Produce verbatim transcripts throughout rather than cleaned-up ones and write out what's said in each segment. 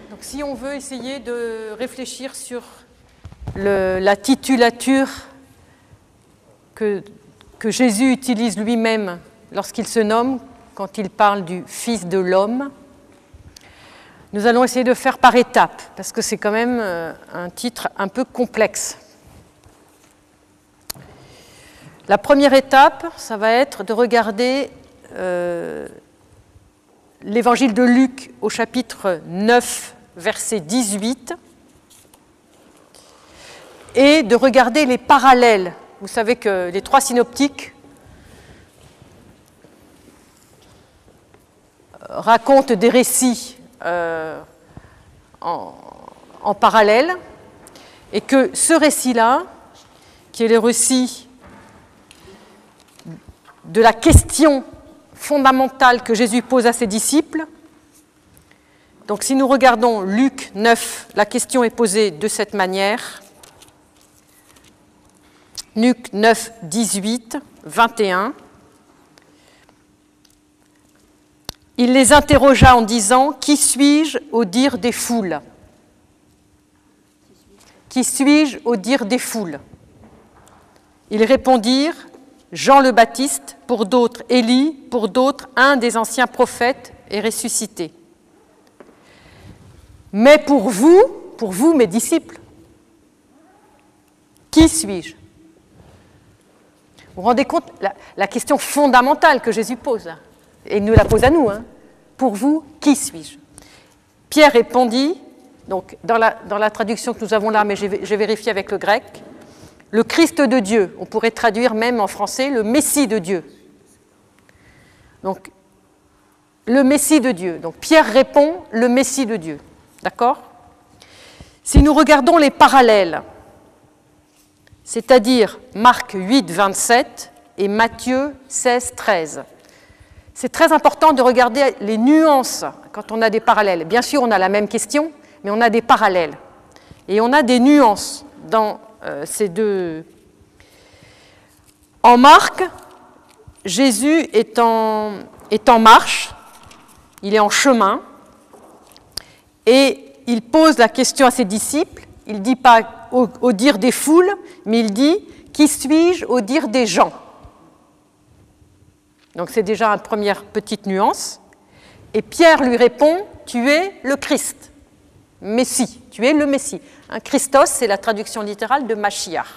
Donc, si on veut essayer de réfléchir sur le, la titulature que, que Jésus utilise lui-même lorsqu'il se nomme, quand il parle du Fils de l'homme, nous allons essayer de faire par étapes, parce que c'est quand même un titre un peu complexe. La première étape, ça va être de regarder euh, l'évangile de Luc au chapitre neuf, verset dix-huit, et de regarder les parallèles. Vous savez que les trois synoptiques racontent des récits euh, en, en parallèle, et que ce récit-là, qui est le récit de la question fondamentale que Jésus pose à ses disciples. Donc si nous regardons Luc neuf, la question est posée de cette manière. Luc neuf, dix-huit, vingt et un. Il les interrogea en disant « Qui suis-je au dire des foules ?» Qui suis-je au dire des foules ? Ils répondirent « Jean le Baptiste, pour d'autres Élie, pour d'autres un des anciens prophètes est ressuscité. » Mais pour vous, pour vous mes disciples, qui suis-je ? Vous vous rendez compte la, la question fondamentale que Jésus pose, et il nous la pose à nous, hein. Pour vous, qui suis-je ? Pierre répondit, donc dans la, dans la traduction que nous avons là, mais j'ai, j'ai vérifié avec le grec, le Christ de Dieu, on pourrait traduire même en français le Messie de Dieu. Donc, le Messie de Dieu. Donc, Pierre répond le Messie de Dieu. D'accord ? Si nous regardons les parallèles, c'est-à-dire Marc huit, vingt-sept et Matthieu seize, treize, c'est très important de regarder les nuances quand on a des parallèles. Bien sûr, on a la même question, mais on a des parallèles. Et on a des nuances dans euh, ces deux. En Marc, Jésus est en, est en marche, il est en chemin, et il pose la question à ses disciples. Il ne dit pas au, au dire des foules, mais il dit « Qui suis-je au dire des gens ?» Donc c'est déjà une première petite nuance. Et Pierre lui répond « Tu es le Christ, Messie, tu es le Messie. » Hein, Christos, c'est la traduction littérale de Mashiach.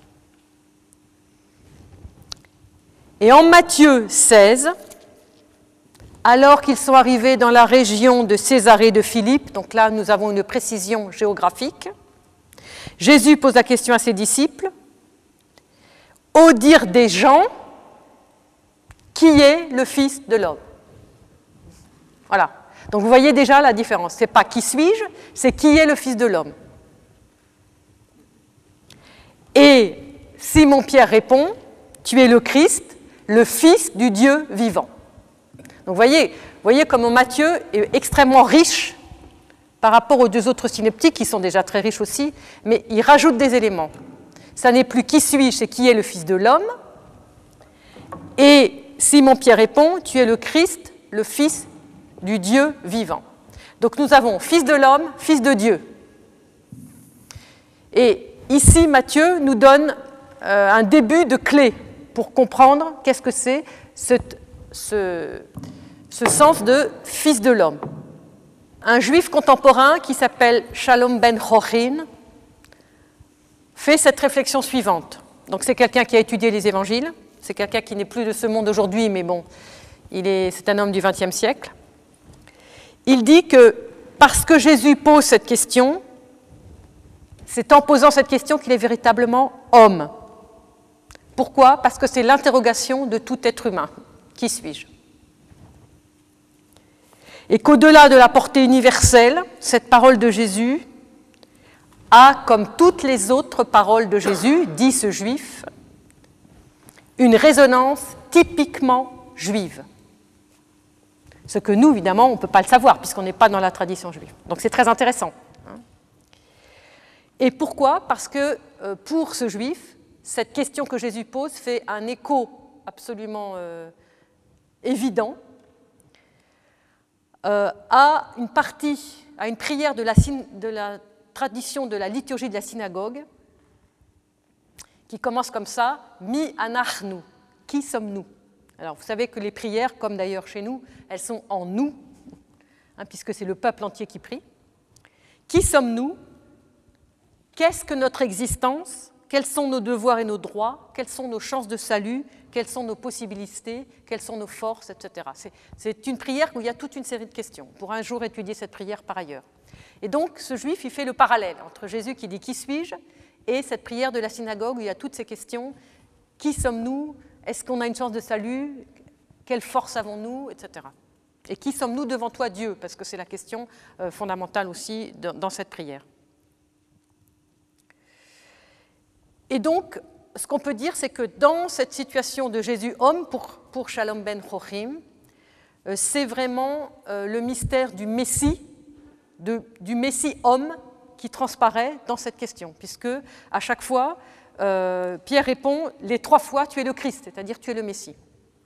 Et en Matthieu seize, alors qu'ils sont arrivés dans la région de Césarée de Philippe, donc là nous avons une précision géographique, Jésus pose la question à ses disciples, au dire des gens, qui est le Fils de l'homme ? Voilà. Donc vous voyez déjà la différence. Ce n'est pas qui suis-je, c'est qui est le Fils de l'homme. Et Simon-Pierre répond, tu es le Christ, le Fils du Dieu vivant. Donc vous voyez, vous voyez comment Matthieu est extrêmement riche par rapport aux deux autres synoptiques qui sont déjà très riches aussi, mais il rajoute des éléments. Ça n'est plus qui suis-je, c'est qui est le Fils de l'homme. Et Simon-Pierre répond, tu es le Christ, le Fils du Dieu vivant. Donc nous avons Fils de l'homme, Fils de Dieu. Et ici, Matthieu nous donne euh, un début de clé pour comprendre qu'est-ce que c'est ce, ce, ce sens de Fils de l'homme. Un juif contemporain qui s'appelle Shalom ben Chochin fait cette réflexion suivante. Donc c'est quelqu'un qui a étudié les évangiles, c'est quelqu'un qui n'est plus de ce monde aujourd'hui, mais bon, il est, c'est un homme du vingtième siècle. Il dit que parce que Jésus pose cette question, c'est en posant cette question qu'il est véritablement homme. Pourquoi ? Parce que c'est l'interrogation de tout être humain. Qui suis-je ? Et qu'au-delà de la portée universelle, cette parole de Jésus a, comme toutes les autres paroles de Jésus, dit ce juif, une résonance typiquement juive. Ce que nous, évidemment, on ne peut pas le savoir, puisqu'on n'est pas dans la tradition juive. Donc c'est très intéressant. Et pourquoi ? Parce que euh, pour ce juif, cette question que Jésus pose fait un écho absolument euh, évident euh, à une partie, à une prière de la, de la tradition de la liturgie de la synagogue, qui commence comme ça, Mi anachnu, qui sommes-nous? Alors vous savez que les prières, comme d'ailleurs chez nous, elles sont en nous, hein, puisque c'est le peuple entier qui prie. Qui sommes-nous? Qu'est-ce que notre existence? Quels sont nos devoirs et nos droits? Quelles sont nos chances de salut? Quelles sont nos possibilités? Quelles sont nos forces, et cetera. C'est, c'est une prière où il y a toute une série de questions. On pourra un jour étudier cette prière par ailleurs. Et donc, ce juif, il fait le parallèle entre Jésus qui dit « Qui suis-je » et cette prière de la synagogue où il y a toutes ces questions. Qui sommes-nous? Est-ce qu'on a une chance de salut? Quelle force avons-nous? Etc. Et qui sommes-nous devant toi, Dieu? Parce que c'est la question euh, fondamentale aussi dans, dans cette prière. Et donc, ce qu'on peut dire, c'est que dans cette situation de Jésus homme, pour, pour Shalom ben Chochim, euh, c'est vraiment euh, le mystère du Messie, de, du Messie homme qui transparaît dans cette question, puisque à chaque fois, euh, Pierre répond les trois fois, tu es le Christ, c'est-à-dire tu es le Messie.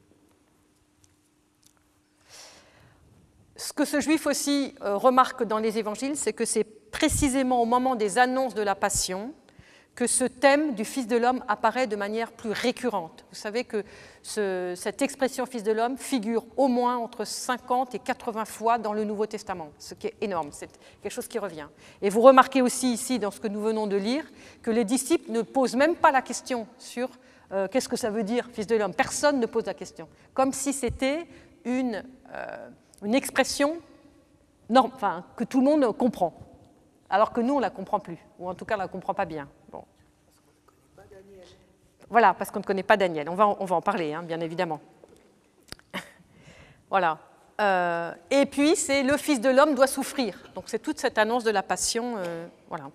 Ce que ce juif aussi euh, remarque dans les évangiles, c'est que c'est précisément au moment des annonces de la Passion que ce thème du Fils de l'homme apparaît de manière plus récurrente. Vous savez que ce, cette expression Fils de l'homme figure au moins entre cinquante et quatre-vingts fois dans le Nouveau Testament, ce qui est énorme, c'est quelque chose qui revient. Et vous remarquez aussi ici, dans ce que nous venons de lire, que les disciples ne posent même pas la question sur euh, qu'est-ce que ça veut dire, Fils de l'homme. Personne ne pose la question, comme si c'était une, euh, une expression norme, enfin, que tout le monde comprend, alors que nous, on ne la comprend plus, ou en tout cas, on ne la comprend pas bien. Bon. Voilà, parce qu'on ne connaît pas Daniel. On va en, on va en parler, hein, bien évidemment. Voilà. Euh, et puis, c'est le Fils de l'homme doit souffrir. Donc, c'est toute cette annonce de la Passion. Euh, voilà.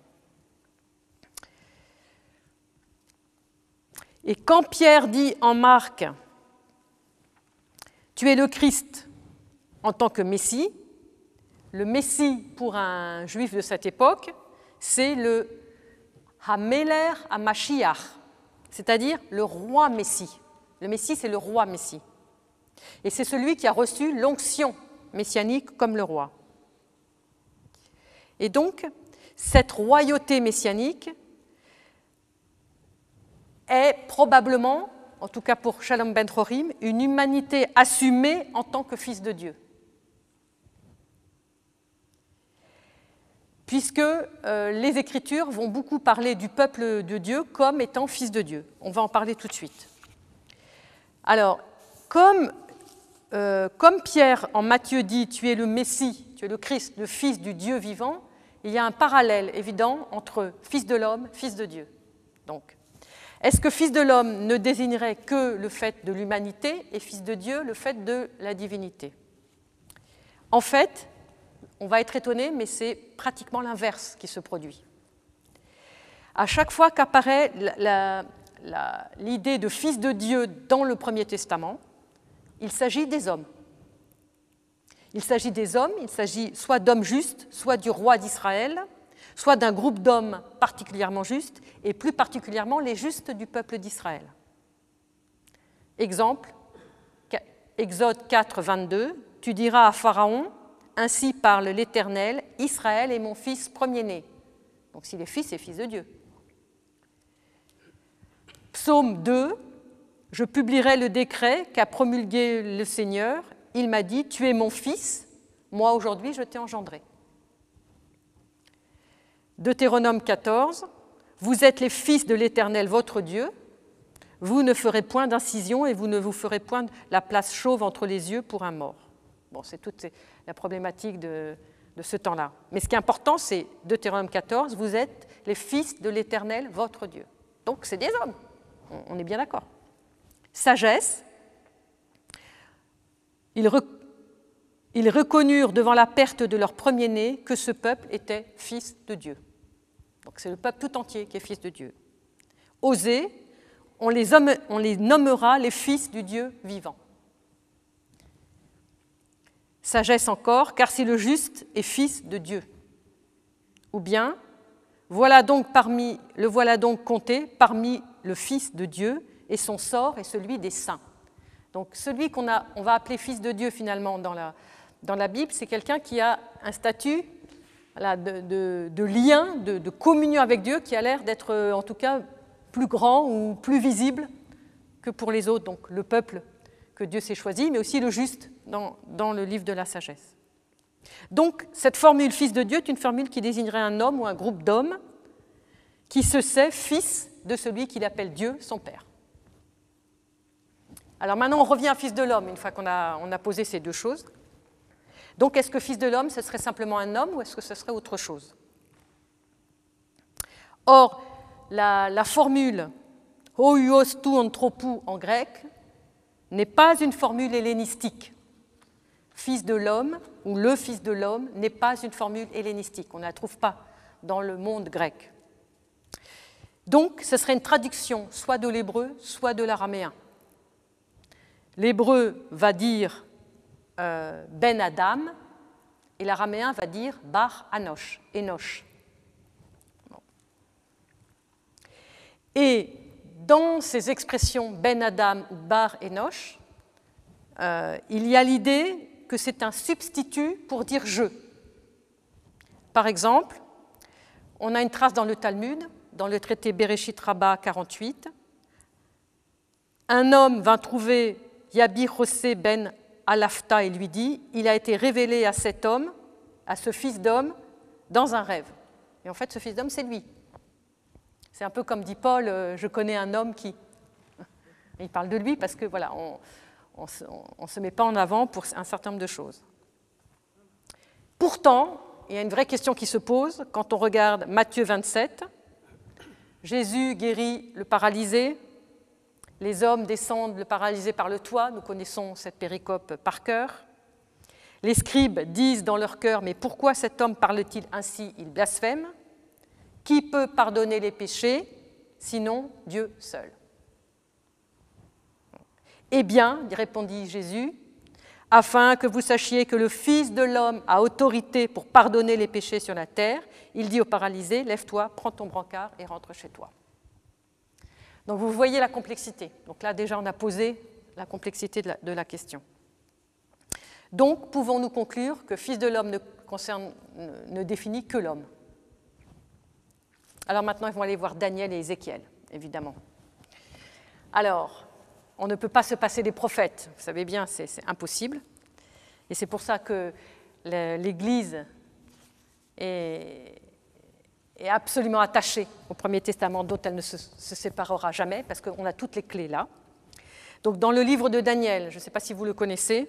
Et quand Pierre dit en Marc, « Tu es le Christ en tant que Messie », le Messie pour un juif de cette époque, c'est le Hameler HaMashiach, c'est-à-dire le roi Messie. Le Messie, c'est le roi Messie. Et c'est celui qui a reçu l'onction messianique comme le roi. Et donc, cette royauté messianique est probablement, en tout cas pour Shalom ben Chochim, une humanité assumée en tant que fils de Dieu. Puisque euh, les Écritures vont beaucoup parler du peuple de Dieu comme étant fils de Dieu. On va en parler tout de suite. Alors, comme, euh, comme Pierre en Matthieu dit « Tu es le Messie, tu es le Christ, le Fils du Dieu vivant », il y a un parallèle évident entre fils de l'homme, fils de Dieu. Donc, est-ce que fils de l'homme ne désignerait que le fait de l'humanité et fils de Dieu le fait de la divinité? En fait, on va être étonné, mais c'est pratiquement l'inverse qui se produit. À chaque fois qu'apparaît la, la, la, l'idée de fils de Dieu dans le Premier Testament, il s'agit des hommes. Il s'agit des hommes, il s'agit soit d'hommes justes, soit du roi d'Israël, soit d'un groupe d'hommes particulièrement justes, et plus particulièrement les justes du peuple d'Israël. Exemple, Exode quatre, vingt-deux, « Tu diras à Pharaon, ainsi parle l'Éternel, Israël est mon fils premier-né. » Donc s'il est fils, c'est fils de Dieu. Psaume deux, « Je publierai le décret qu'a promulgué le Seigneur. Il m'a dit, tu es mon fils, moi aujourd'hui je t'ai engendré. » Deutéronome quatorze, « Vous êtes les fils de l'Éternel, votre Dieu. Vous ne ferez point d'incision et vous ne vous ferez point la place chauve entre les yeux pour un mort. » Bon, c'est toute la problématique de, de ce temps-là. Mais ce qui est important, c'est Deutéronome quatorze, « Vous êtes les fils de l'Éternel, votre Dieu. » Donc, c'est des hommes. On est bien d'accord. Sagesse. Ils, rec... Ils reconnurent devant la perte de leur premier-né que ce peuple était fils de Dieu. Donc, c'est le peuple tout entier qui est fils de Dieu. Oser, on les, homme... on les nommera les fils du Dieu vivant. Sagesse encore, car si le juste est fils de Dieu. Ou bien, voilà donc parmi, le voilà donc compté parmi le Fils de Dieu, et son sort est celui des saints. Donc celui qu'on a, on va appeler Fils de Dieu finalement dans, la, dans la Bible, c'est quelqu'un qui a un statut voilà, de, de, de lien, de, de communion avec Dieu, qui a l'air d'être en tout cas plus grand ou plus visible que pour les autres, donc le peuple que Dieu s'est choisi, mais aussi le juste dans, dans le livre de la sagesse. Donc, cette formule « fils de Dieu » est une formule qui désignerait un homme ou un groupe d'hommes qui se sait fils de celui qu'il appelle Dieu, son Père. Alors maintenant, on revient à fils de l'homme, une fois qu'on a, on a posé ces deux choses. Donc, est-ce que fils de l'homme, ce serait simplement un homme ou est-ce que ce serait autre chose? Or, la, la formule « hoios tou anthropou » en grec n'est pas une formule hellénistique. Fils de l'homme ou le fils de l'homme n'est pas une formule hellénistique. On ne la trouve pas dans le monde grec. Donc, ce serait une traduction soit de l'hébreu, soit de l'araméen. L'hébreu va dire euh, Ben Adam et l'araméen va dire Bar Anosh, Enoch. Bon. Et dans ces expressions Ben Adam ou Bar Enoch, euh, il y a l'idée que c'est un substitut pour dire je. Par exemple, on a une trace dans le Talmud, dans le traité Bereshit Rabbah quarante-huit. Un homme va trouver Yabi José ben Alafta et lui dit « Il a été révélé à cet homme, à ce fils d'homme, dans un rêve. » Et en fait, ce fils d'homme, c'est lui. C'est un peu comme dit Paul euh, « Je connais un homme qui… » Il parle de lui parce que, voilà, on on ne se met pas en avant pour un certain nombre de choses. Pourtant, il y a une vraie question qui se pose quand on regarde Matthieu vingt-sept. Jésus guérit le paralysé, les hommes descendent le paralysé par le toit, nous connaissons cette péricope par cœur. Les scribes disent dans leur cœur « Mais pourquoi cet homme parle-t-il ainsi? Il blasphème. Qui peut pardonner les péchés, sinon Dieu seul ?» Eh bien, répondit Jésus, afin que vous sachiez que le Fils de l'homme a autorité pour pardonner les péchés sur la terre, il dit au paralysé, lève-toi, prends ton brancard et rentre chez toi. Donc vous voyez la complexité. Donc là déjà on a posé la complexité de la, de la question. Donc pouvons-nous conclure que Fils de l'homme ne, concerne, ne, ne définit que l'homme? Alors maintenant ils vont aller voir Daniel et Ézéchiel, évidemment. Alors, on ne peut pas se passer des prophètes, vous savez bien, c'est, c'est impossible. Et c'est pour ça que l'Église est, est absolument attachée au Premier Testament, dont elle ne se, se séparera jamais, parce qu'on a toutes les clés là. Donc dans le livre de Daniel, je ne sais pas si vous le connaissez,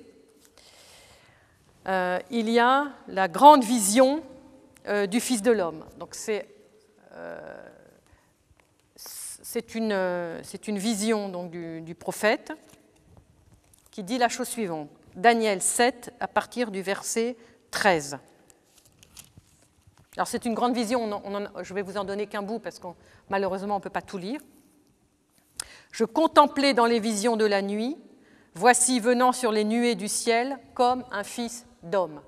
euh, il y a la grande vision euh, du Fils de l'homme. Donc c'est... Euh, C'est une, c'est une vision donc, du, du prophète qui dit la chose suivante. Daniel sept, à partir du verset treize. Alors c'est une grande vision, on en, on en, je vais vous en donner qu'un bout parce que malheureusement on ne peut pas tout lire. Je contemplais dans les visions de la nuit, voici venant sur les nuées du ciel comme un fils d'homme.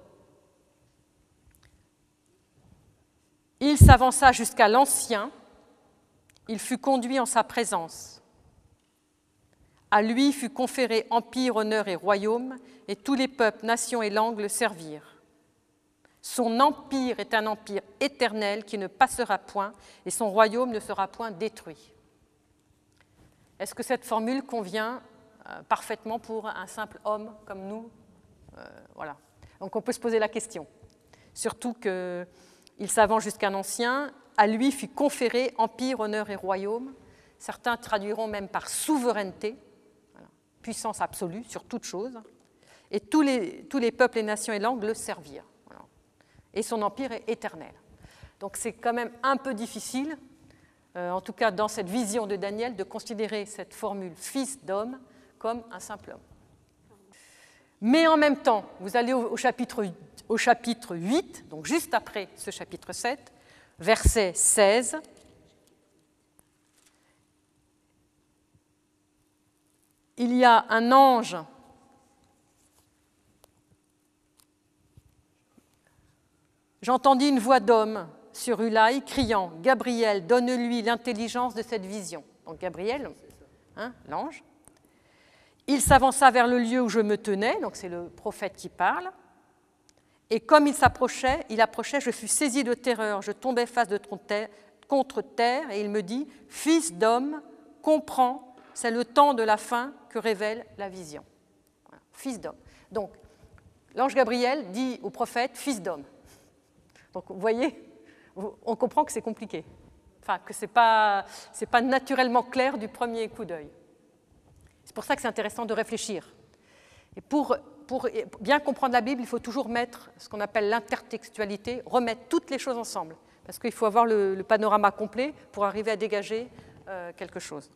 Il s'avança jusqu'à l'ancien. Il fut conduit en sa présence. À lui fut conféré empire, honneur et royaume, et tous les peuples, nations et langues le servirent. Son empire est un empire éternel qui ne passera point, et son royaume ne sera point détruit. Est-ce que cette formule convient euh, parfaitement pour un simple homme comme nous? euh, Voilà. Donc on peut se poser la question. Surtout qu'il s'avance jusqu'à un ancien. À lui fut conféré empire, honneur et royaume. Certains traduiront même par souveraineté, voilà, puissance absolue sur toute chose. Et tous les, tous les peuples, les nations et langues le servirent. Voilà. Et son empire est éternel. Donc c'est quand même un peu difficile, euh, en tout cas dans cette vision de Daniel, de considérer cette formule fils d'homme comme un simple homme. Mais en même temps, vous allez au, au, chapitre, au chapitre huit, donc juste après ce chapitre sept, verset seize. Il y a un ange J'entendis une voix d'homme sur Ulaï criant « Gabriel, donne-lui l'intelligence de cette vision. » Donc Gabriel, hein, l'ange. Il s'avança vers le lieu où je me tenais, donc c'est le prophète qui parle. Et comme il s'approchait, il approchait, je fus saisi de terreur, je tombais face de terre, contre terre, et il me dit, « Fils d'homme, comprends, c'est le temps de la fin que révèle la vision. » Voilà. Fils d'homme. Donc, l'ange Gabriel dit au prophète, « Fils d'homme. » Donc, vous voyez, on comprend que c'est compliqué, enfin, que ce n'est pas, c'est pas naturellement clair du premier coup d'œil. C'est pour ça que c'est intéressant de réfléchir. Et pour, pour bien comprendre la Bible, il faut toujours mettre ce qu'on appelle l'intertextualité, remettre toutes les choses ensemble, parce qu'il faut avoir le, le panorama complet pour arriver à dégager euh, quelque chose.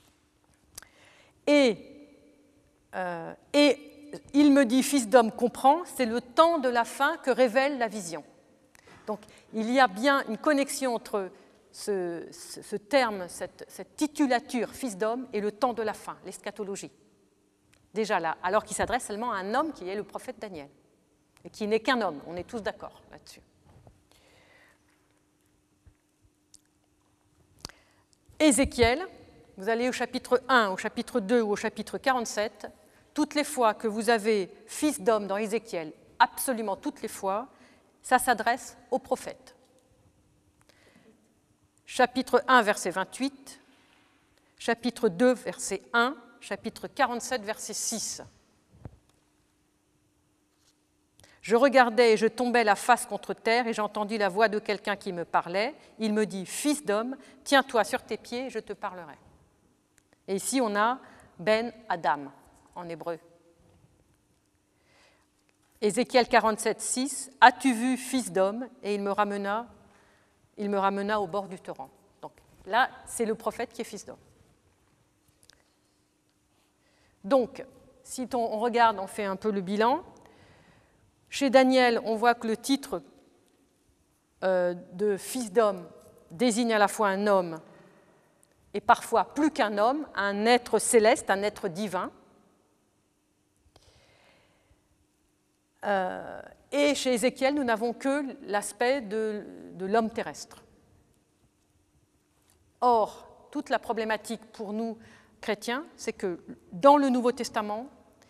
Et, euh, et il me dit, fils d'homme, comprends, c'est le temps de la fin que révèle la vision. Donc il y a bien une connexion entre ce, ce, ce terme, cette, cette titulature, fils d'homme, et le temps de la fin, l'eschatologie. Déjà là, alors qu'il s'adresse seulement à un homme qui est le prophète Daniel, et qui n'est qu'un homme, on est tous d'accord là-dessus. Ézéchiel, vous allez au chapitre un, au chapitre deux ou au chapitre quarante-sept, toutes les fois que vous avez fils d'homme dans Ézéchiel, absolument toutes les fois, ça s'adresse au prophète. Chapitre un, verset vingt-huit, chapitre deux, verset un, chapitre quarante-sept, verset six. Je regardais et je tombais la face contre terre et j'ai entendu la voix de quelqu'un qui me parlait. Il me dit, « Fils d'homme, tiens-toi sur tes pieds et je te parlerai. » Et ici, on a Ben Adam en hébreu. Ézéchiel quarante-sept, six, « As-tu vu, fils d'homme ?» Et il me ramena, il me ramena au bord du torrent. Donc là, c'est le prophète qui est fils d'homme. Donc, si on regarde, on fait un peu le bilan. Chez Daniel, on voit que le titre euh, de fils d'homme désigne à la fois un homme et parfois plus qu'un homme, un être céleste, un être divin. Euh, et chez Ézéchiel, nous n'avons que l'aspect de, de l'homme terrestre. Or, toute la problématique pour nous chrétiens, c'est que dans le Nouveau Testament,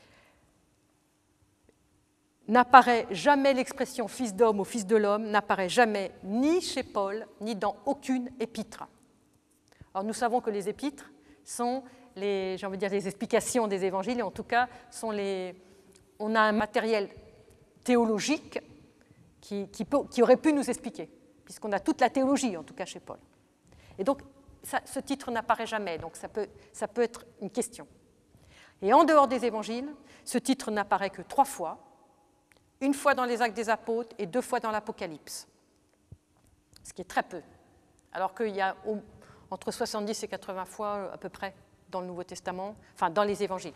n'apparaît jamais l'expression fils d'homme ou fils de l'homme, n'apparaît jamais ni chez Paul, ni dans aucune épître. Alors nous savons que les épîtres sont les, j'ai envie de dire, les explications des évangiles, et en tout cas, sont les, on a un matériel théologique qui, qui, peut, qui aurait pu nous expliquer, puisqu'on a toute la théologie, en tout cas chez Paul. Et donc, ça, ce titre n'apparaît jamais, donc ça peut, ça peut être une question. Et en dehors des évangiles, ce titre n'apparaît que trois fois, une fois dans les Actes des Apôtres et deux fois dans l'Apocalypse, ce qui est très peu, alors qu'il y a entre soixante-dix et quatre-vingts fois à peu près dans le Nouveau Testament, enfin dans les évangiles.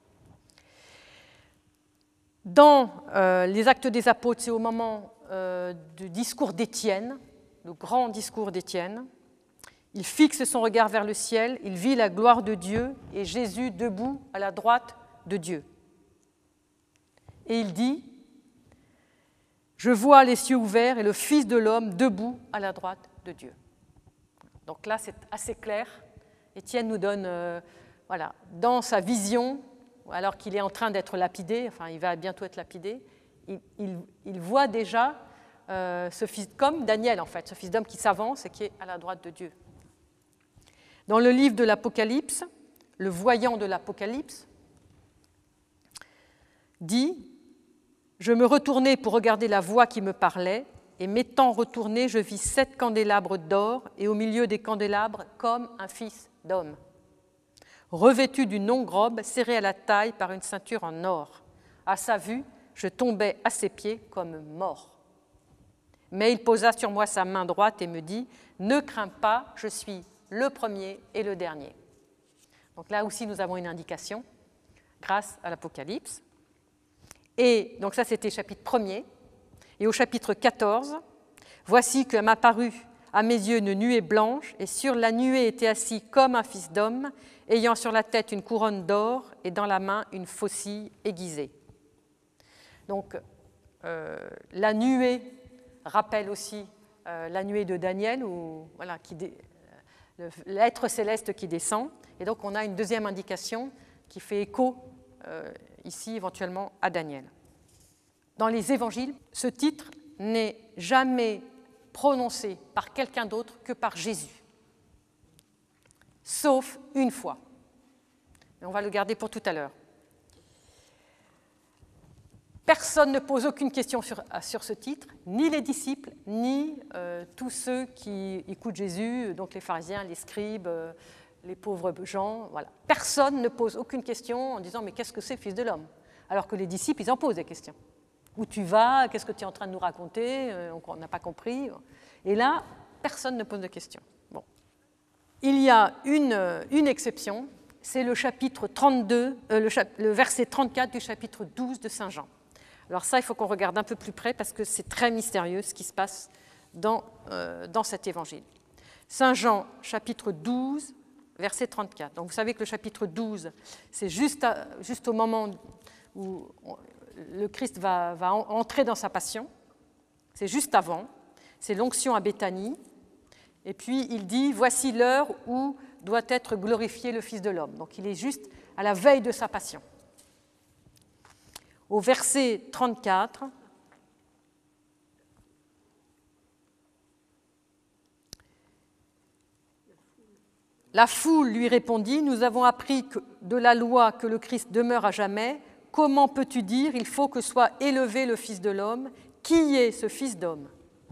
Dans euh, les Actes des Apôtres, c'est au moment euh, du discours d'Étienne, le grand discours d'Étienne. Il fixe son regard vers le ciel, il vit la gloire de Dieu et Jésus debout à la droite de Dieu. Et il dit, « Je vois les cieux ouverts et le Fils de l'homme debout à la droite de Dieu. » Donc là, c'est assez clair. Étienne nous donne, euh, voilà, dans sa vision, alors qu'il est en train d'être lapidé, enfin, il va bientôt être lapidé, il, il, il voit déjà euh, ce fils, comme Daniel, en fait, ce fils d'homme qui s'avance et qui est à la droite de Dieu. Dans le livre de l'Apocalypse, le voyant de l'Apocalypse dit « Je me retournai pour regarder la voix qui me parlait, et m'étant retourné, je vis sept candélabres d'or, et au milieu des candélabres, comme un fils d'homme, revêtu d'une longue robe, serrée à la taille par une ceinture en or. À sa vue, je tombais à ses pieds comme mort. Mais il posa sur moi sa main droite et me dit « Ne crains pas, je suis le premier et le dernier. » Donc là aussi, nous avons une indication grâce à l'Apocalypse. Et donc ça, c'était chapitre premier. Et au chapitre quatorze, « Voici que m'apparut à mes yeux une nuée blanche, et sur la nuée était assis comme un fils d'homme, ayant sur la tête une couronne d'or et dans la main une faucille aiguisée. » Donc euh, la nuée rappelle aussi euh, la nuée de Daniel, où, voilà, qui dé... l'être céleste qui descend. Et donc on a une deuxième indication qui fait écho euh, ici éventuellement à Daniel. dans les évangiles, ce titre n'est jamais prononcé par quelqu'un d'autre que par Jésus, sauf une fois. Et on va le garder pour tout à l'heure. Personne ne pose aucune question sur, sur ce titre, ni les disciples, ni euh, tous ceux qui écoutent Jésus, donc les pharisiens, les scribes, euh, les pauvres gens. Voilà. Personne ne pose aucune question en disant « mais qu'est-ce que c'est, Fils de l'homme ?» Alors que les disciples, ils en posent des questions. Où tu vas? Qu'est-ce que tu es en train de nous raconter? On n'a pas compris. Et là, personne ne pose de questions. Bon. Il y a une, une exception, c'est le chapitre trente-deux, euh, le, chap- le verset trente-quatre du chapitre douze de Saint Jean. Alors ça, il faut qu'on regarde un peu plus près parce que c'est très mystérieux ce qui se passe dans, euh, dans cet évangile. Saint Jean, chapitre douze, verset trente-quatre. Donc vous savez que le chapitre douze, c'est juste, à, juste au moment où le Christ va, va entrer dans sa passion. C'est juste avant. C'est l'onction à Béthanie. Et puis il dit « Voici l'heure où doit être glorifié le Fils de l'homme ». Donc il est juste à la veille de sa passion. Au verset trente-quatre, la foule lui répondit « Nous avons appris que, de la loi que le Christ demeure à jamais. Comment peux-tu dire « Il faut que soit élevé le Fils de l'homme » Qui est ce Fils d'homme?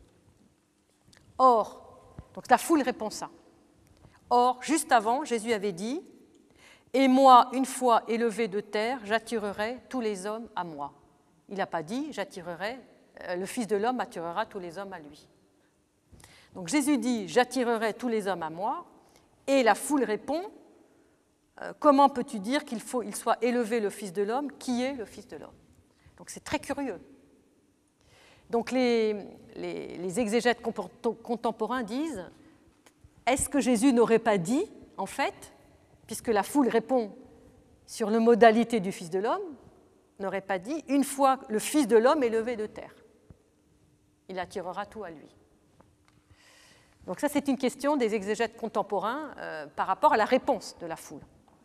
Or, donc la foule répond ça. Or, juste avant, Jésus avait dit « Et moi, une fois élevé de terre, j'attirerai tous les hommes à moi. » Il n'a pas dit « J'attirerai, le Fils de l'homme attirera tous les hommes à lui. » Donc Jésus dit « J'attirerai tous les hommes à moi. » Et la foule répond euh, « Comment peux-tu dire qu'il faut, il soit élevé le Fils de l'homme? Qui est le Fils de l'homme ?» Donc c'est très curieux. Donc les, les, les exégètes contemporains disent « Est-ce que Jésus n'aurait pas dit, en fait, puisque la foule répond sur les modalités du Fils de l'homme, n'aurait pas dit « Une fois le Fils de l'homme est levé de terre, il attirera tout à lui. » Donc ça, c'est une question des exégètes contemporains euh, par rapport à la réponse de la foule.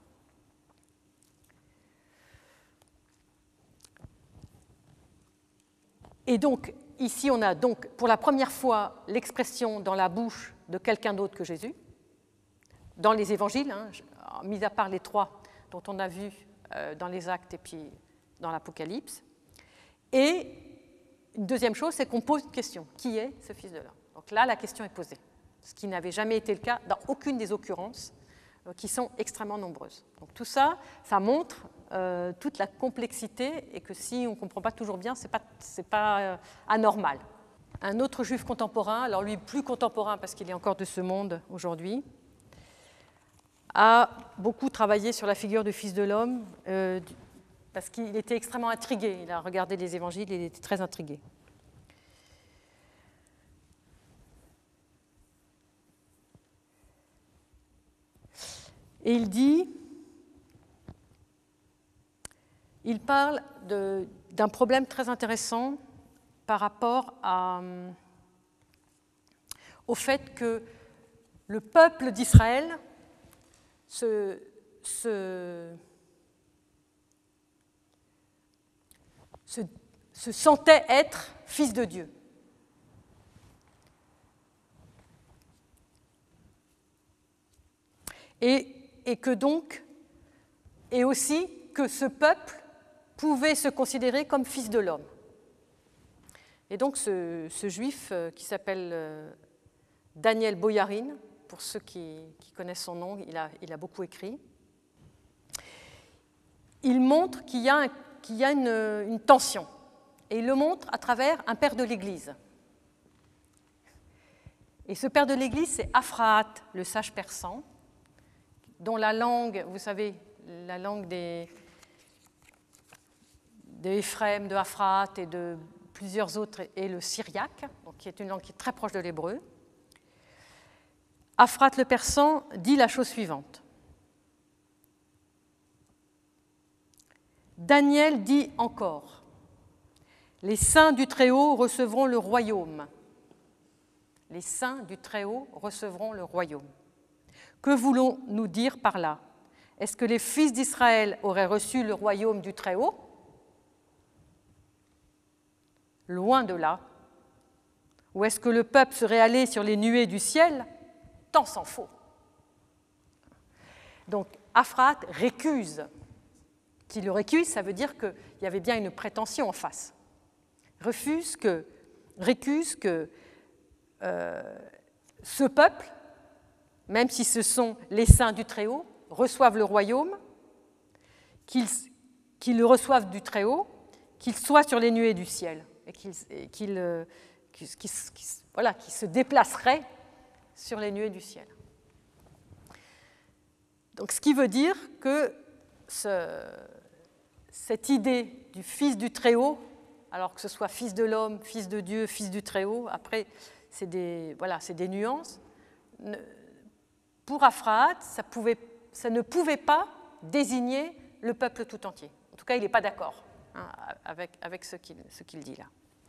Et donc, ici, on a donc pour la première fois l'expression dans la bouche de quelqu'un d'autre que Jésus, dans les évangiles, hein, mis à part les trois dont on a vu euh, dans les Actes et puis dans l'Apocalypse. Et une deuxième chose, c'est qu'on pose une question. Qui est ce Fils de l'homme? Donc là, la question est posée, ce qui n'avait jamais été le cas dans aucune des occurrences, euh, qui sont extrêmement nombreuses. Donc tout ça, ça montre euh, toute la complexité et que si on ne comprend pas toujours bien, ce n'est pas, c'est pas euh, anormal. Un autre juif contemporain, alors lui plus contemporain parce qu'il est encore de ce monde aujourd'hui, a beaucoup travaillé sur la figure du Fils de l'homme euh, parce qu'il était extrêmement intrigué. Il a regardé les évangiles et il était très intrigué. Et il dit, il parle de, d'un problème très intéressant par rapport à, au fait que le peuple d'Israël se, se, se, se sentait être fils de Dieu. Et et que donc, et aussi que ce peuple pouvait se considérer comme fils de l'homme. Et donc ce, ce juif qui s'appelle Daniel Boyarin, pour ceux qui, qui connaissent son nom, il a, il a beaucoup écrit, il montre qu'il y a, un, qu'il y a une, une tension, et il le montre à travers un père de l'Église. Et ce père de l'Église, c'est Aphraat, le sage persan, dont la langue, vous savez, la langue des, de Ephraim, de Aphraat et de plusieurs autres est le syriaque, donc qui est une langue qui est très proche de l'hébreu. Aphraat le persan dit la chose suivante. Daniel dit encore, les saints du Très-Haut recevront le royaume. Les saints du Très-Haut recevront le royaume. Que voulons-nous dire par là? Est-ce que les fils d'Israël auraient reçu le royaume du Très-Haut? Loin de là. Ou est-ce que le peuple serait allé sur les nuées du ciel? Tant s'en faut. Donc, Aphrahate récuse. S'il le récuse, ça veut dire qu'il y avait bien une prétention en face. Refuse que, récuse que euh, ce peuple, même si ce sont les saints du Très-Haut, reçoivent le royaume, qu'ils, qu'ils le reçoivent du Très-Haut, qu'ils soient sur les nuées du ciel, et qu'ils, et qu'ils, euh, qu'ils, qu'ils, qu'ils, voilà, qu'ils se déplaceraient sur les nuées du ciel. Donc, ce qui veut dire que ce, cette idée du Fils du Très-Haut, alors que ce soit Fils de l'homme, Fils de Dieu, Fils du Très-Haut, après, c'est des, voilà, c'est des nuances. Pour Aphrahate, ça, pouvait, ça ne pouvait pas désigner le peuple tout entier. En tout cas, il n'est pas d'accord hein, avec, avec ce qu'il, ce qu'il dit là.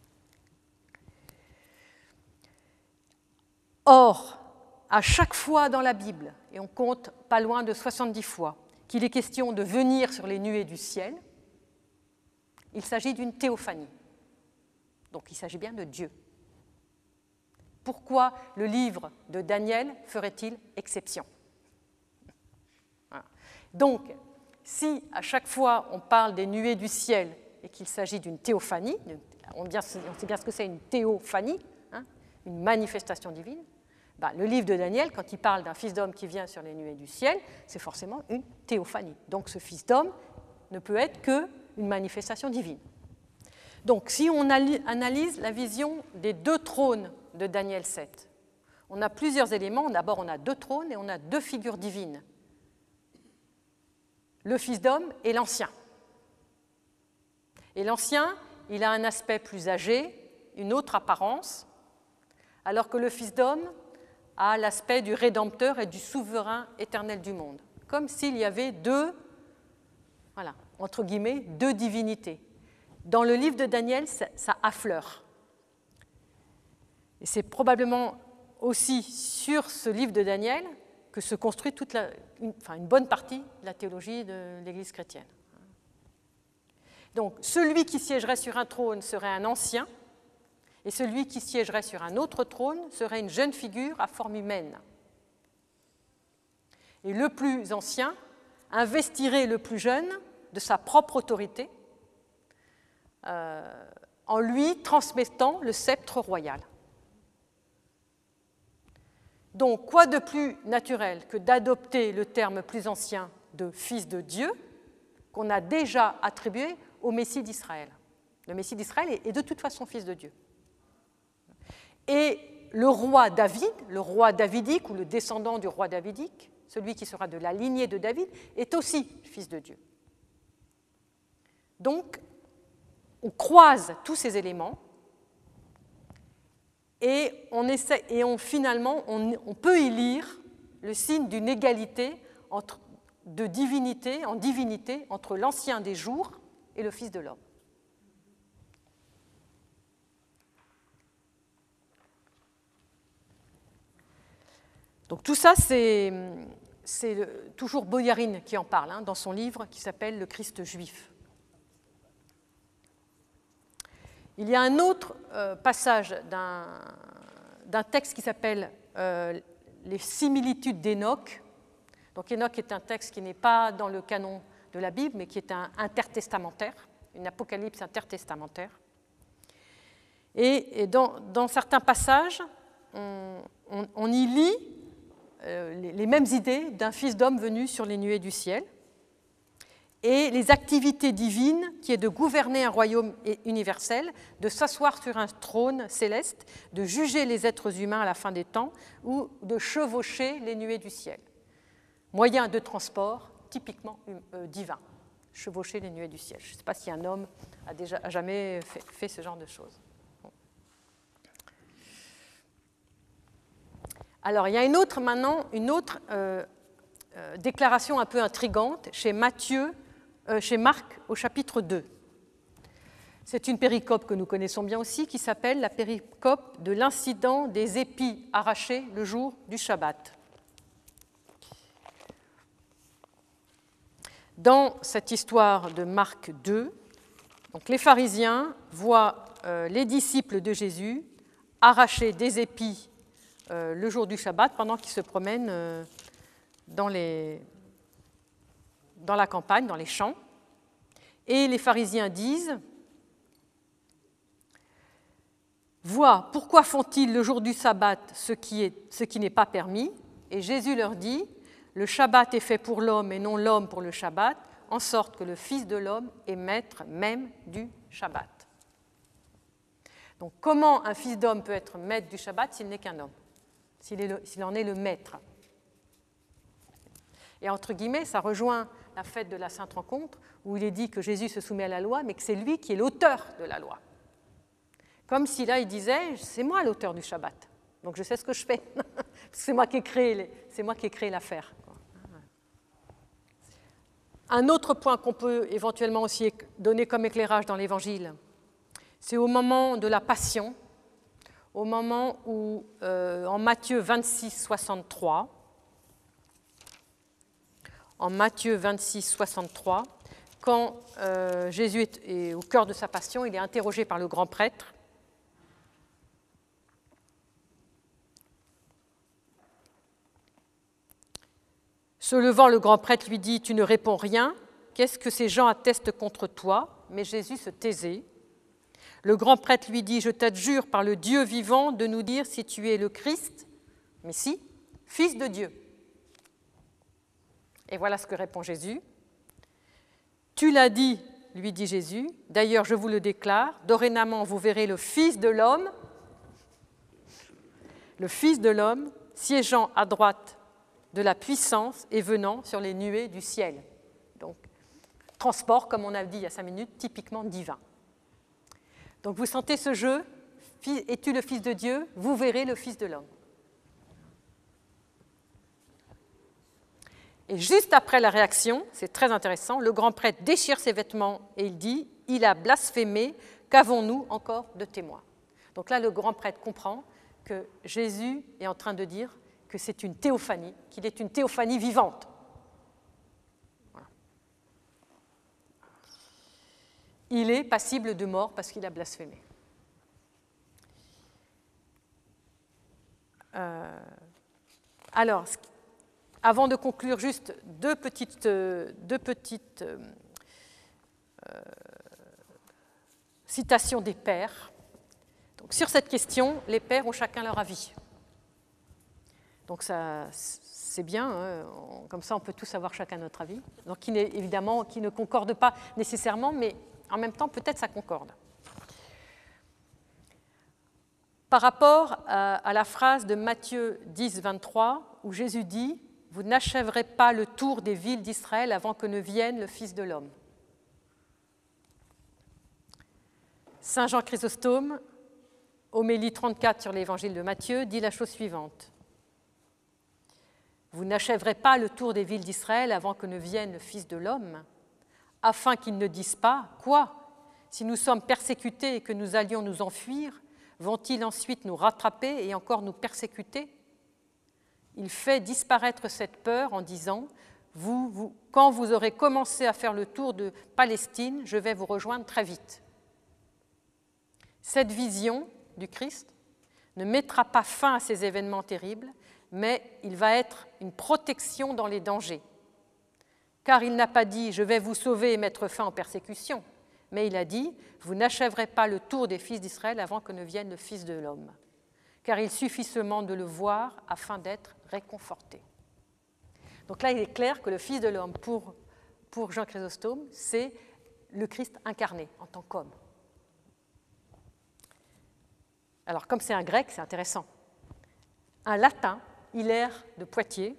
Or, à chaque fois dans la Bible, et on compte pas loin de soixante-dix fois, qu'il est question de venir sur les nuées du ciel, il s'agit d'une théophanie. Donc il s'agit bien de Dieu. Pourquoi le livre de Daniel ferait-il exception? Voilà. Donc, si à chaque fois on parle des nuées du ciel et qu'il s'agit d'une théophanie, on sait bien ce que c'est une théophanie, hein, une manifestation divine, ben, le livre de Daniel, quand il parle d'un fils d'homme qui vient sur les nuées du ciel, c'est forcément une théophanie. Donc ce fils d'homme ne peut être qu'une manifestation divine. Donc si on analyse la vision des deux trônes de Daniel sept, on a plusieurs éléments. D'abord, on a deux trônes et on a deux figures divines. Le fils d'homme et l'ancien. Et l'ancien, il a un aspect plus âgé, une autre apparence, alors que le fils d'homme a l'aspect du Rédempteur et du souverain éternel du monde, comme s'il y avait deux, voilà, entre guillemets, deux divinités. Dans le livre de Daniel, ça, ça affleure. Et c'est probablement aussi sur ce livre de Daniel que se construit toute la, une, enfin, une bonne partie de la théologie de l'Église chrétienne. Donc, celui qui siégerait sur un trône serait un ancien, et celui qui siégerait sur un autre trône serait une jeune figure à forme humaine. Et le plus ancien investirait le plus jeune de sa propre autorité, euh, en lui transmettant le sceptre royal. Donc, quoi de plus naturel que d'adopter le terme plus ancien de fils de Dieu qu'on a déjà attribué au Messie d'Israël. Le Messie d'Israël est de toute façon fils de Dieu. Et le roi David, le roi davidique ou le descendant du roi davidique, celui qui sera de la lignée de David, est aussi fils de Dieu. Donc, on croise tous ces éléments et, on essaie, et on, finalement, on, on peut y lire le signe d'une égalité entre, de divinité en divinité entre l'ancien des jours et le Fils de l'homme. Donc tout ça, c'est, c'est toujours Boyarine qui en parle hein, dans son livre qui s'appelle « Le Christ juif ». Il y a un autre euh, passage d'un, d'un texte qui s'appelle euh, « Les similitudes d'Enoch ». Donc Enoch est un texte qui n'est pas dans le canon de la Bible, mais qui est un intertestamentaire, une apocalypse intertestamentaire. Et, et dans, dans certains passages, on, on, on y lit euh, les, les mêmes idées d'un fils d'homme venu sur les nuées du ciel, et les activités divines qui est de gouverner un royaume universel, de s'asseoir sur un trône céleste, de juger les êtres humains à la fin des temps ou de chevaucher les nuées du ciel. Moyen de transport typiquement euh, divin, chevaucher les nuées du ciel. Je ne sais pas si un homme a, déjà, a jamais fait, fait ce genre de choses. Bon. Alors, il y a une autre, maintenant, une autre euh, euh, déclaration un peu intrigante chez Matthieu, Euh, chez Marc au chapitre deux. C'est une péricope que nous connaissons bien aussi qui s'appelle la péricope de l'incident des épis arrachés le jour du Shabbat. Dans cette histoire de Marc deux, donc les pharisiens voient euh, les disciples de Jésus arracher des épis euh, le jour du Shabbat pendant qu'ils se promènent euh, dans, les, dans la campagne, dans les champs. Et les pharisiens disent « Vois, pourquoi font-ils le jour du Sabbat ce qui est, ce qui n'est pas permis ?» Et Jésus leur dit « Le Shabbat est fait pour l'homme et non l'homme pour le Shabbat, en sorte que le Fils de l'homme est maître même du Shabbat. » Donc comment un fils d'homme peut être maître du Shabbat s'il n'est qu'un homme, s'il, est le, s'il en est le maître? Et entre guillemets, ça rejoint la fête de la Sainte Rencontre, où il est dit que Jésus se soumet à la loi, mais que c'est lui qui est l'auteur de la loi. Comme si là, il disait, c'est moi l'auteur du Shabbat, donc je sais ce que je fais. c'est moi qui ai créé, les, c'est moi qui ai créé l'affaire. Un autre point qu'on peut éventuellement aussi donner comme éclairage dans l'Évangile, c'est au moment de la Passion, au moment où, euh, en Matthieu vingt-six, soixante-trois, en Matthieu vingt-six, soixante-trois, quand euh, Jésus est, est au cœur de sa Passion, il est interrogé par le grand prêtre. Se levant, le grand prêtre lui dit « Tu ne réponds rien, qu'est-ce que ces gens attestent contre toi ?» Mais Jésus se taisait. Le grand prêtre lui dit « Je t'adjure par le Dieu vivant de nous dire si tu es le Christ, mais si, Fils de Dieu. » Et voilà ce que répond Jésus. « Tu l'as dit, lui dit Jésus, d'ailleurs je vous le déclare, dorénavant vous verrez le Fils de l'homme, le Fils de l'homme, siégeant à droite de la puissance et venant sur les nuées du ciel. » Donc, transport, comme on a dit il y a cinq minutes, typiquement divin. Donc, vous sentez ce jeu, es-tu le Fils de Dieu? Vous verrez le Fils de l'homme. Et juste après la réaction, c'est très intéressant, le grand prêtre déchire ses vêtements et il dit « Il a blasphémé, qu'avons-nous encore de témoins ?» Donc là, le grand prêtre comprend que Jésus est en train de dire que c'est une théophanie, qu'il est une théophanie vivante. Voilà. Il est passible de mort parce qu'il a blasphémé. Euh, alors, avant de conclure, juste deux petites, deux petites euh, euh, citations des pères. Donc, sur cette question, les pères ont chacun leur avis. Donc ça, c'est bien, hein, on, comme ça on peut tous avoir chacun notre avis. Donc qui n'est, évidemment, qui ne concorde pas nécessairement, mais en même temps peut-être ça concorde. Par rapport à, à la phrase de Matthieu dix, vingt-trois, où Jésus dit « Vous n'achèverez pas le tour des villes d'Israël avant que ne vienne le Fils de l'homme ». Saint Jean Chrysostome, homélie trente-quatre sur l'Évangile de Matthieu, dit la chose suivante. Vous n'achèverez pas le tour des villes d'Israël avant que ne vienne le Fils de l'homme, afin qu'ils ne disent pas « Quoi? Si nous sommes persécutés et que nous allions nous enfuir, vont-ils ensuite nous rattraper et encore nous persécuter ?» Il fait disparaître cette peur en disant vous, vous, « Quand vous aurez commencé à faire le tour de Palestine, je vais vous rejoindre très vite. » Cette vision du Christ ne mettra pas fin à ces événements terribles, mais il va être une protection dans les dangers. Car il n'a pas dit « je vais vous sauver et mettre fin aux persécutions », mais il a dit « vous n'achèverez pas le tour des fils d'Israël avant que ne vienne le Fils de l'homme, car il suffit seulement de le voir afin d'être réconforté. » Donc là, il est clair que le Fils de l'homme, pour, pour Jean Chrysostome, c'est le Christ incarné en tant qu'homme. Alors, comme c'est un grec, c'est intéressant. Un latin, Hilaire de Poitiers,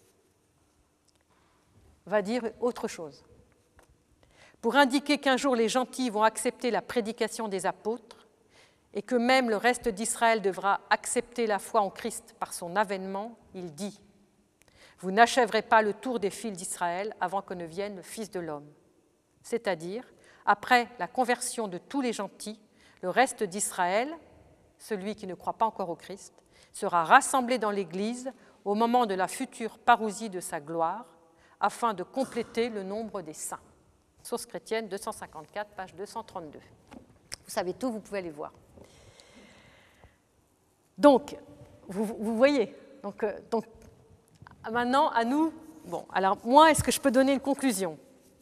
va dire autre chose. Pour indiquer qu'un jour les gentils vont accepter la prédication des apôtres et que même le reste d'Israël devra accepter la foi en Christ par son avènement, il dit « Vous n'achèverez pas le tour des fils d'Israël avant que ne vienne le Fils de l'homme. » C'est-à-dire, après la conversion de tous les gentils, le reste d'Israël, celui qui ne croit pas encore au Christ, sera rassemblé dans l'Église au moment de la future parousie de sa gloire, afin de compléter le nombre des saints. Source chrétienne deux cent cinquante-quatre, page deux cent trente-deux. Vous savez tout, vous pouvez aller voir. Donc, vous, vous voyez, donc, euh, donc maintenant, à nous, bon, alors moi, est-ce que je peux donner une conclusion?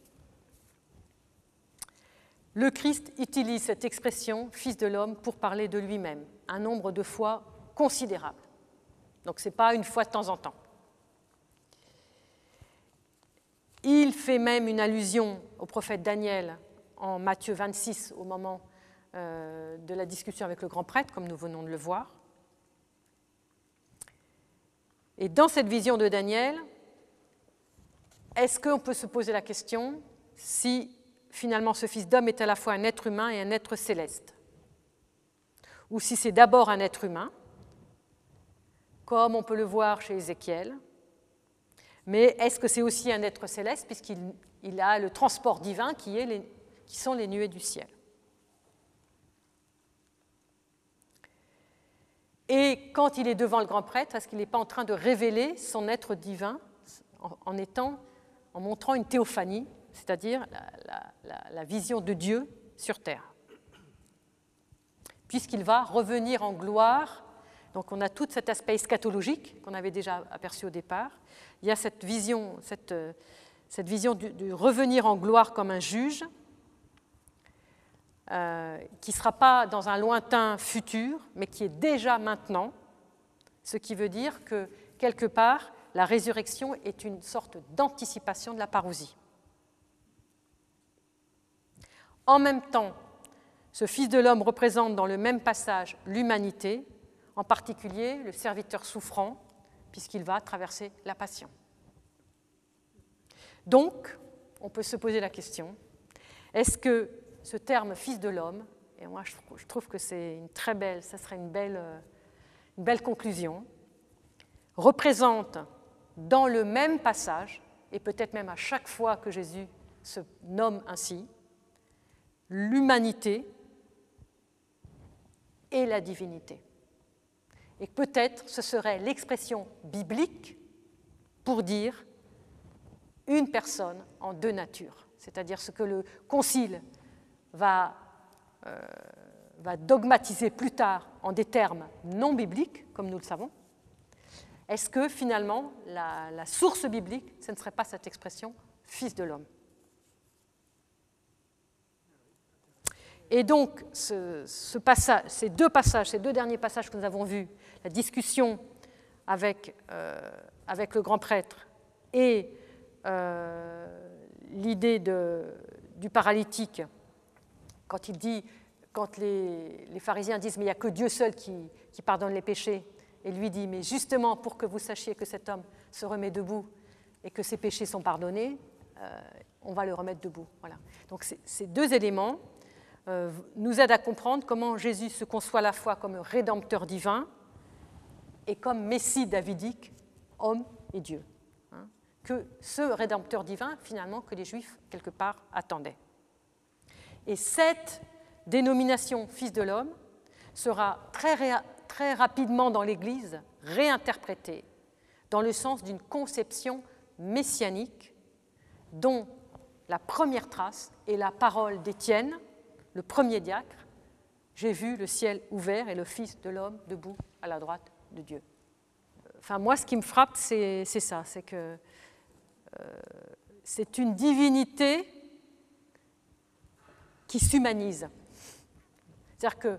Le Christ utilise cette expression « Fils de l'homme » pour parler de lui-même, un nombre de fois considérable. Donc, ce n'est pas une fois de temps en temps. Il fait même une allusion au prophète Daniel en Matthieu vingt-six, au moment euh, de la discussion avec le grand prêtre, comme nous venons de le voir. Et dans cette vision de Daniel, est-ce qu'on peut se poser la question si finalement ce Fils d'homme est à la fois un être humain et un être céleste? Ou si c'est d'abord un être humain, comme on peut le voir chez Ézéchiel, mais est-ce que c'est aussi un être céleste, puisqu'il il a le transport divin qui, est les, qui sont les nuées du ciel? Et quand il est devant le grand prêtre, est-ce qu'il n'est pas en train de révéler son être divin en, en, étant, en montrant une théophanie, c'est-à-dire la, la, la, la vision de Dieu sur terre? Puisqu'il va revenir en gloire. Donc on a tout cet aspect eschatologique qu'on avait déjà aperçu au départ. Il y a cette vision, cette, cette vision du, du revenir en gloire comme un juge, euh, qui ne sera pas dans un lointain futur, mais qui est déjà maintenant, ce qui veut dire que, quelque part, la résurrection est une sorte d'anticipation de la parousie. En même temps, ce Fils de l'homme représente dans le même passage l'humanité, en particulier le serviteur souffrant, puisqu'il va traverser la passion. Donc, on peut se poser la question, est-ce que ce terme « fils de l'homme », et moi je trouve que c'est une très belle, ça serait une belle, une belle conclusion, représente dans le même passage, et peut-être même à chaque fois que Jésus se nomme ainsi, l'humanité et la divinité. Et peut-être ce serait l'expression biblique pour dire une personne en deux natures, c'est-à-dire ce que le Concile va, euh, va dogmatiser plus tard en des termes non bibliques, comme nous le savons. Est-ce que finalement la, la source biblique, ce ne serait pas cette expression « fils de l'homme » ? Et donc, ce, ce passage, ces deux passages, ces deux derniers passages que nous avons vus, la discussion avec, euh, avec le grand prêtre et euh, l'idée de, du paralytique, quand il dit, quand les, les pharisiens disent « mais il n'y a que Dieu seul qui, qui pardonne les péchés », et lui dit « mais justement pour que vous sachiez que cet homme se remet debout et que ses péchés sont pardonnés, euh, on va le remettre debout. » Voilà. Donc ces deux éléments Euh, nous aide à comprendre comment Jésus se conçoit à la fois comme rédempteur divin et comme Messie davidique, homme et Dieu. Hein, que ce rédempteur divin, finalement, que les Juifs, quelque part, attendaient. Et cette dénomination Fils de l'homme sera très, ré- très rapidement dans l'Église réinterprétée dans le sens d'une conception messianique dont la première trace est la parole d'Étienne, le premier diacre, j'ai vu le ciel ouvert et le Fils de l'homme debout à la droite de Dieu. Enfin, moi, ce qui me frappe, c'est, c'est ça, c'est que euh, c'est une divinité qui s'humanise. C'est-à-dire que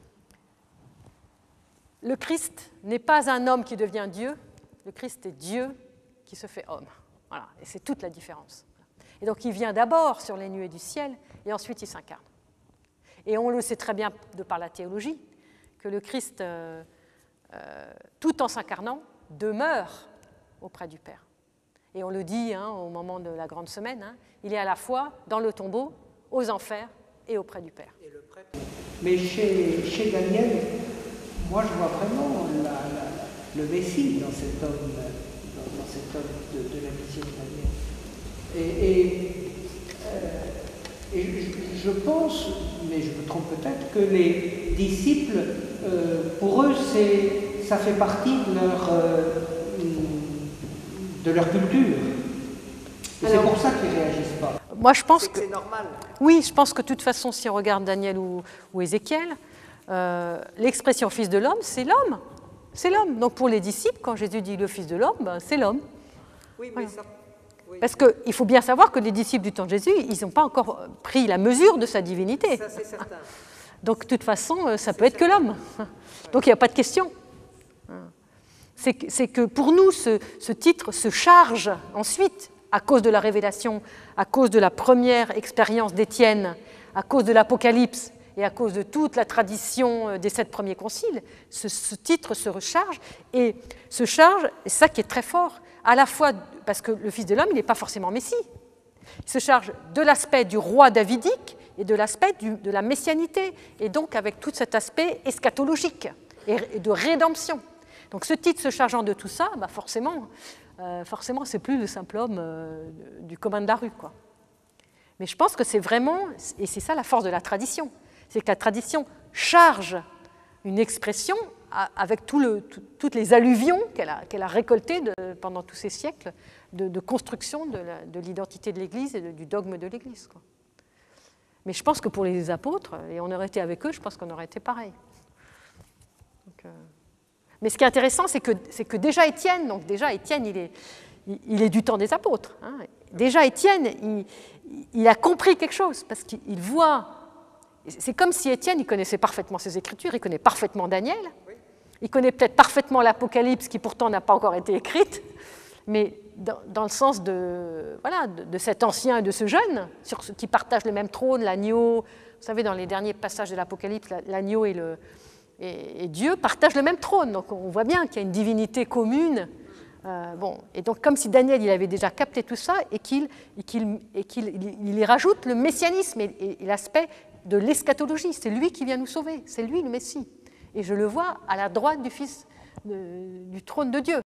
le Christ n'est pas un homme qui devient Dieu, le Christ est Dieu qui se fait homme. Voilà, et c'est toute la différence. Et donc, il vient d'abord sur les nuées du ciel, et ensuite il s'incarne. Et on le sait très bien de par la théologie, que le Christ, euh, euh, tout en s'incarnant, demeure auprès du Père. Et on le dit hein, au moment de la grande semaine, hein, il est à la fois dans le tombeau, aux enfers et auprès du Père. Et le prêtre. Mais chez, chez Daniel, moi je vois vraiment la, la, le Messie dans cet homme, dans, dans cet homme de, de la vision de Daniel. Et, et euh, Et je pense, mais je me trompe peut-être, que les disciples, euh, pour eux, c'est, ça fait partie de leur, euh, de leur culture. Et c'est pour ça qu'ils ne réagissent pas. moi je pense c'est que, que... c'est normal. Oui, je pense que de toute façon, si on regarde Daniel ou, ou Ézéchiel, euh, l'expression fils de l'homme, c'est l'homme. C'est l'homme. Donc pour les disciples, quand Jésus dit le fils de l'homme, ben, c'est l'homme. Oui, mais voilà. ça... Oui. Parce qu'il faut bien savoir que les disciples du temps de Jésus, ils n'ont pas encore pris la mesure de sa divinité. Ça, c'est certain. Donc, de toute façon, ça peut être que l'homme. Donc, il n'y a pas de question. C'est que, c'est que pour nous, ce, ce titre se charge ensuite, à cause de la révélation, à cause de la première expérience d'Étienne, à cause de l'Apocalypse et à cause de toute la tradition des sept premiers conciles, ce, ce titre se recharge et se charge, et c'est ça qui est très fort, à la fois parce que le Fils de l'homme, il n'est pas forcément Messie. Il se charge de l'aspect du roi davidique et de l'aspect de la messianité, et donc avec tout cet aspect eschatologique et de rédemption. Donc ce titre se chargeant de tout ça, bah forcément, euh, forcément, c'est plus le simple homme euh, du commun de la rue, quoi. Mais je pense que c'est vraiment, et c'est ça la force de la tradition, c'est que la tradition charge une expression avec tout le, tout, toutes les alluvions qu'elle a, qu'elle a récoltées de, pendant tous ces siècles de, de construction de, la, de l'identité de l'Église et de, du dogme de l'Église, quoi. Mais je pense que pour les apôtres, et on aurait été avec eux, je pense qu'on aurait été pareil. Donc, euh... Mais ce qui est intéressant, c'est que, c'est que déjà Étienne, donc déjà Étienne, il est, il, il est du temps des apôtres. Hein. Déjà Étienne, il, il a compris quelque chose, parce qu'il voit... C'est comme si Étienne, il connaissait parfaitement ses Écritures, il connaît parfaitement Daniel, il connaît peut-être parfaitement l'Apocalypse, qui pourtant n'a pas encore été écrite, mais dans, dans le sens de, voilà, de, de cet ancien et de ce jeune, sur ce, qui partagent le même trône, l'agneau. Vous savez, dans les derniers passages de l'Apocalypse, l'agneau et, le, et, et Dieu partagent le même trône. Donc on voit bien qu'il y a une divinité commune. Euh, bon, et donc comme si Daniel il avait déjà capté tout ça et qu'il, et qu'il, et qu'il il y rajoute le messianisme et, et, et l'aspect de l'eschatologie. C'est lui qui vient nous sauver, c'est lui le Messie. Et je le vois à la droite du Fils de, du trône de Dieu.